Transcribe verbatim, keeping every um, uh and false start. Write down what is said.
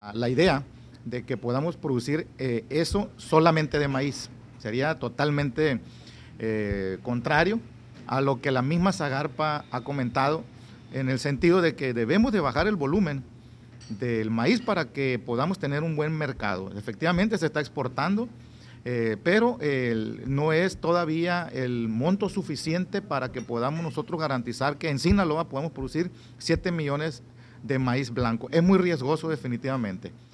La idea de que podamos producir eh, eso solamente de maíz sería totalmente eh, contrario a lo que la misma Zagarpa ha comentado, en el sentido de que debemos de bajar el volumen del maíz para que podamos tener un buen mercado. Efectivamente se está exportando, eh, pero eh, no es todavía el monto suficiente para que podamos nosotros garantizar que en Sinaloa podamos producir siete millones de maíz blanco. Es muy riesgoso definitivamente.